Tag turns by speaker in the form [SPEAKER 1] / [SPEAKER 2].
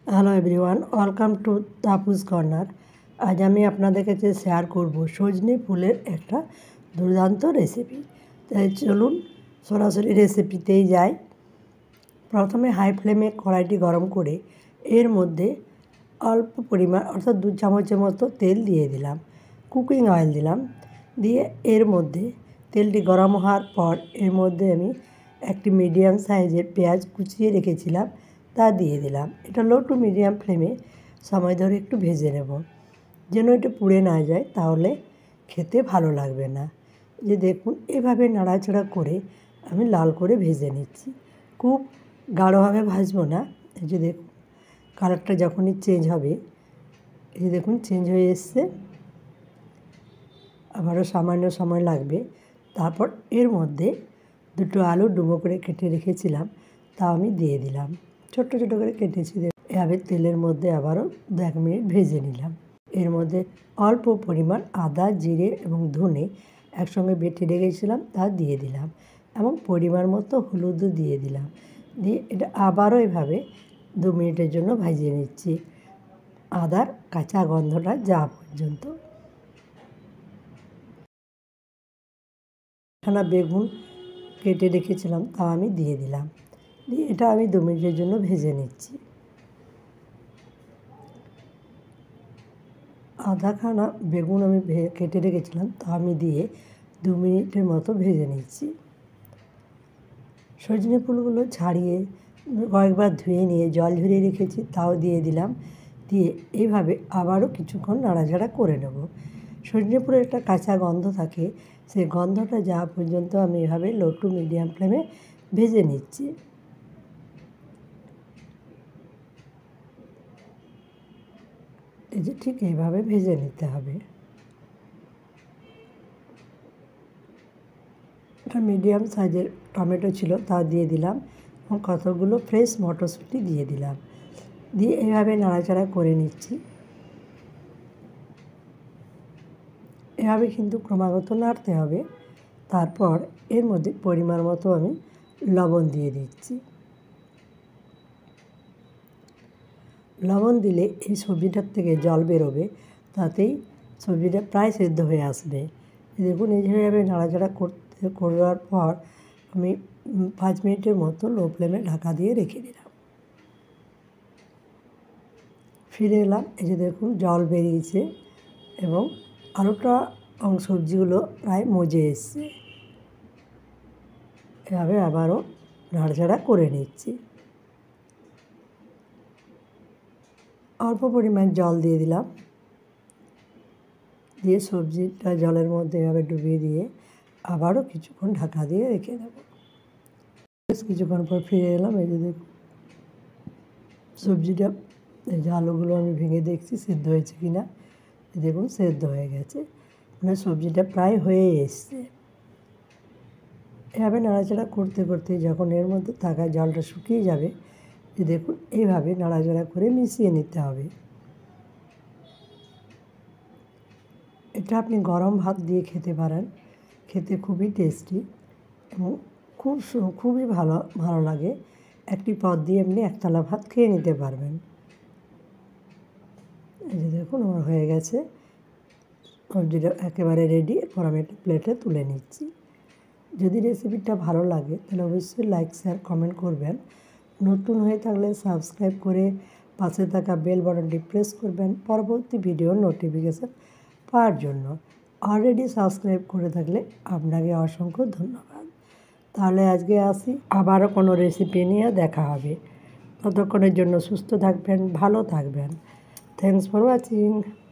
[SPEAKER 1] Hello everyone, welcome to Tapus corner. আজ আমি আপনাদের কাছে শেয়ার করব সজনে ফুলের একটা দুর্দান্ত রেসিপি। তাই চলুন সরাসরি রেসিপিতেই যাই। প্রথমে হাই ফ্লেমে কড়াইটি গরম করে এর মধ্যে অল্প পরিমাণ অর্থাৎ 2 চামচের মতো তেল দিয়ে দিলাম, কুকিং অয়েল দিলাম। দিয়ে এর মধ্যে তেলটি গরম হওয়ার পর এর মধ্যে আমি একটি মিডিয়াম সাইজের পেঁয়াজ কুচিয়ে রেখেছিলাম তা দিয়ে দিলাম। এটা লো টু মিডিয়াম ফ্লেমে সময় ধরে একটু ভেজে নেব, যেন এটা পুড়ে না যায়, তাহলে খেতে ভালো লাগবে না। যে দেখুন এভাবে নাড়াচাড়া করে আমি লাল করে ভেজে নিচ্ছি, খুব গাঢ়ভাবে ভাজবো না। এই যে দেখুন কালারটা যখনই চেঞ্জ হবে, এই যে দেখুন চেঞ্জ হয়ে এসছে, আবারও সামান্য সময় লাগবে। তারপর এর মধ্যে দুটো আলু ডুবো করে কেটে রেখেছিলাম তা আমি দিয়ে দিলাম, ছোট্ট ছোট করে কেটেছি। এভাবে তেলের মধ্যে আবারও 1 মিনিট ভেজে নিলাম। এর মধ্যে অল্প পরিমাণ আদা, জিরে এবং ধনে একসঙ্গে বেটে রেখেছিলাম তা দিয়ে দিলাম এবং পরিমাণ মতো হলুদও দিয়ে দিলাম। দিয়ে এটা আবারও এভাবে 2 মিনিটের জন্য ভাজিয়ে নিচ্ছি, আদার কাঁচা গন্ধটা যাওয়া পর্যন্ত। খানা বেগুন কেটে রেখেছিলাম তা আমি দিয়ে দিলাম, দিয়ে এটা আমি 2 মিনিটের জন্য ভেজে নিচ্ছি। আধাখানা বেগুন আমি কেটে রেখেছিলাম তা আমি দিয়ে 2 মিনিটের মতো ভেজে নিচ্ছি। সজনে ফুলগুলো ছাড়িয়ে কয়েকবার ধুয়ে নিয়ে জল ঝরিয়ে রেখেছি তাও দিয়ে দিলাম। দিয়ে এইভাবে আবারও কিছুক্ষণ নাড়াচাড়া করে নেব। সজনে ফুলের একটা কাঁচা গন্ধ থাকে, সেই গন্ধটা যাওয়া পর্যন্ত আমি এভাবে লো টু মিডিয়াম ফ্লেমে ভেজে নিচ্ছি। এই যে ঠিক এইভাবে ভেজে নিতে হবে। একটা মিডিয়াম সাইজের টমেটো ছিল তা দিয়ে দিলাম এবং কতগুলো ফ্রেশ মটরশুঁটি দিয়ে দিলাম। দিয়ে এভাবে নাড়াচাড়া করে নিচ্ছি। এভাবে কিন্তু ক্রমাগত নাড়তে হবে। তারপর এর মধ্যে পরিমাণ মতো আমি লবণ দিয়ে দিচ্ছি। লবণ দিলে এই সবজিটার থেকে জল বেরোবে, তাতেই সবজিটা প্রায় সেদ্ধ হয়ে আসবে। দেখুন এইভাবে নাড়াচাড়া করার পর আমি 5 মিনিটের মতো লো ফ্লেমে ঢাকা দিয়ে রেখে দিলাম। ফিরে এলাম, এই যে দেখুন জল বেরিয়েছে এবং আলুটা এবং সবজিগুলো প্রায় মজে এসছে। এভাবে আবারও নাড়াচাড়া করে নিচ্ছি। অল্প পরিমাণ জল দিয়ে দিলাম, দিয়ে সবজিটা জলের মধ্যে এভাবে ডুবিয়ে দিয়ে আবারও কিছুক্ষণ ঢাকা দিয়ে রেখে দেবো। বেশ কিছুক্ষণ পর ফিরে এলাম, এই যে দেখুন সবজিটা, এই যে আলুগুলো আমি ভেঙে দেখছি সেদ্ধ হয়েছে কি না। দেখুন সেদ্ধ হয়ে গেছে, মানে সবজিটা প্রায় হয়ে এসছে। এভাবে নাড়াচাড়া করতে করতে যখন এর মধ্যে থাকা জলটা শুকিয়ে যাবে, যে দেখুন এইভাবে নাড়াচাড়া করে মিশিয়ে নিতে হবে। এটা আপনি গরম ভাত দিয়ে খেতে পারেন, খেতে খুবই টেস্টি এবং খুবই ভালো লাগে। একটি পদ দিয়ে এমনি একতলা ভাত খেয়ে নিতে পারবেন। এই যে দেখুন আমার হয়ে গেছে, সবজিটা একেবারে রেডি। এরপর আমি একটা প্লেটে তুলে নিচ্ছি। যদি রেসিপিটা ভালো লাগে তাহলে অবশ্যই লাইক, শেয়ার, কমেন্ট করবেন। নতুন হয়ে থাকলে সাবস্ক্রাইব করে পাশে থাকা বেল বাটনটি প্রেস করবেন পরবর্তী ভিডিওর নোটিফিকেশান পাওয়ার জন্য। অলরেডি সাবস্ক্রাইব করে থাকলে আপনাকে অসংখ্য ধন্যবাদ। তাহলে আজকে আসি, আবারও কোনো রেসিপি নিয়ে দেখা হবে। ততক্ষণের জন্য সুস্থ থাকবেন, ভালো থাকবেন। Thanks for watching.